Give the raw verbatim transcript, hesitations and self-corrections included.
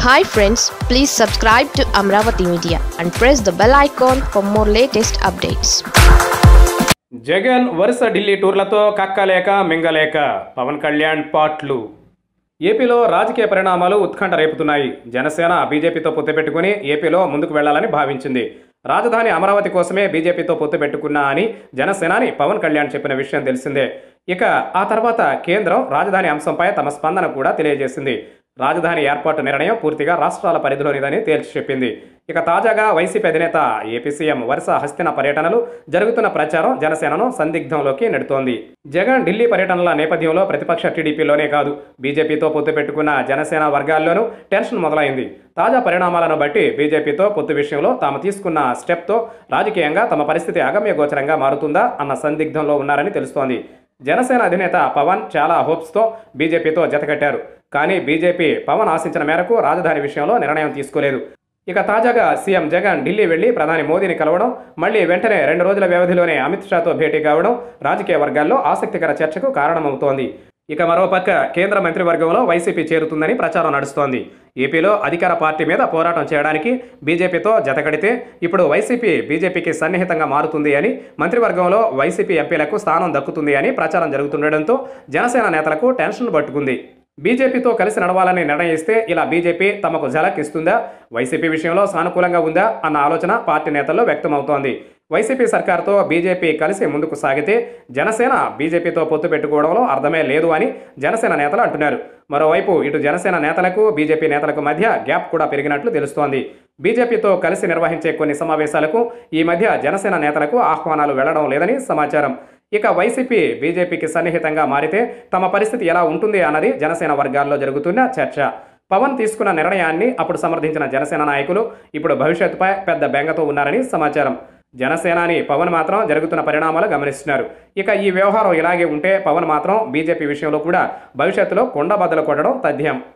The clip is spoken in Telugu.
Hi friends, please subscribe to Amravati Media and press the bell icon for more latest updates. Jagan వరుస ఢిల్లీ టూర్లతో కక్కలేక మింగలేక పవన్ కళ్యాణ్ పాట్లు. ఏపీలో రాజకీయ పరిణామాలు ఉత్కంఠ రేపుతున్నాయి. జనసేన బీజేపీతో పొత్తు పెట్టుకుని ఏపీలో ముందుకు వెళ్లాలని భావించింది. రాజధాని అమరావతి కోసమే బీజేపీతో పొత్తు పెట్టుకున్నా అని జనసేనాని పవన్ కళ్యాణ్ చెప్పిన విషయం తెలిసిందే. ఇక ఆ తర్వాత కేంద్రం రాజధాని అంశంపై తమ స్పందన కూడా తెలియజేసింది. రాజధాని ఏర్పాటు నిర్ణయం పూర్తిగా రాష్ట్రాల పరిధిలోనిదని తేల్చి చెప్పింది. ఇక తాజాగా వైసీపీ అధినేత ఏపీ సీఎం వరుస హస్తిన పర్యటనలు జరుగుతున్న ప్రచారం జనసేనను సందిగ్ధంలోకి నెడుతోంది. జగన్ ఢిల్లీ పర్యటనల నేపథ్యంలో ప్రతిపక్ష టీడీపీలోనే కాదు, బీజేపీతో పొత్తు పెట్టుకున్న జనసేన వర్గాల్లోనూ టెన్షన్ మొదలైంది. తాజా పరిణామాలను బట్టి బీజేపీతో పొత్తు విషయంలో తాము తీసుకున్న స్టెప్తో రాజకీయంగా తమ పరిస్థితి అగమ్యగోచరంగా మారుతుందా అన్న సందిగ్ధంలో ఉన్నారని తెలుస్తోంది. జనసేన అధినేత పవన్ చాలా హోప్స్తో బీజేపీతో జతకట్టారు. కానీ బీజేపీ పవన్ ఆశించిన మేరకు రాజధాని విషయంలో నిర్ణయం తీసుకోలేదు. ఇక తాజాగా సీఎం జగన్ ఢిల్లీ వెళ్లి ప్రధాని మోదీని కలవడం, మళ్లీ వెంటనే రెండు రోజుల వ్యవధిలోనే అమిత్ షాతో భేటీ కావడం రాజకీయ వర్గాల్లో ఆసక్తికర చర్చకు కారణమవుతోంది. ఇక మరోపక్క కేంద్ర మంత్రివర్గంలో వైసీపీ చేరుతుందని ప్రచారం నడుస్తోంది. ఏపీలో అధికార పార్టీ మీద పోరాటం చేయడానికి బీజేపీతో జతకడితే ఇప్పుడు వైసీపీ బీజేపీకి సన్నిహితంగా మారుతుంది అని, మంత్రివర్గంలో వైసీపీ ఎంపీలకు స్థానం దక్కుతుంది అని ప్రచారం జరుగుతుండటంతో జనసేన నేతలకు టెన్షన్ పట్టుకుంది. బీజేపీతో కలిసి నడవాలని నిర్ణయిస్తే ఇలా బీజేపీ తమకు ఝలక్ ఇస్తుందా, వైసీపీ విషయంలో సానుకూలంగా ఉందా అన్న ఆలోచన పార్టీ నేతల్లో వ్యక్తమవుతోంది. వైసీపీ సర్కార్తో బీజేపీ కలిసి ముందుకు సాగితే జనసేన బీజేపీతో పొత్తు పెట్టుకోవడంలో అర్థమే లేదు అని జనసేన నేతలు అంటున్నారు. మరోవైపు ఇటు జనసేన నేతలకు బీజేపీ నేతలకు మధ్య గ్యాప్ కూడా పెరిగినట్లు తెలుస్తోంది. బీజేపీతో కలిసి నిర్వహించే కొన్ని సమావేశాలకు ఈ మధ్య జనసేన నేతలకు ఆహ్వానాలు వెళ్లడం లేదని సమాచారం. ఇక వైసీపీ బీజేపీకి సన్నిహితంగా మారితే తమ పరిస్థితి ఎలా ఉంటుంది అన్నది జనసేన వర్గాల్లో జరుగుతున్న చర్చ. పవన్ తీసుకున్న నిర్ణయాన్ని అప్పుడు సమర్థించిన జనసేన నాయకులు ఇప్పుడు భవిష్యత్తుపై పెద్ద బెంగతో ఉన్నారని సమాచారం. జనసేనాని పవన్ మాత్రం జరుగుతున్న పరిణామాలు గమనిస్తున్నారు. ఇక ఈ వ్యవహారం ఇలాగే ఉంటే పవన్ మాత్రం బీజేపీ విషయంలో కూడా భవిష్యత్తులో కొండబద్దలు కొట్టడం తథ్యం.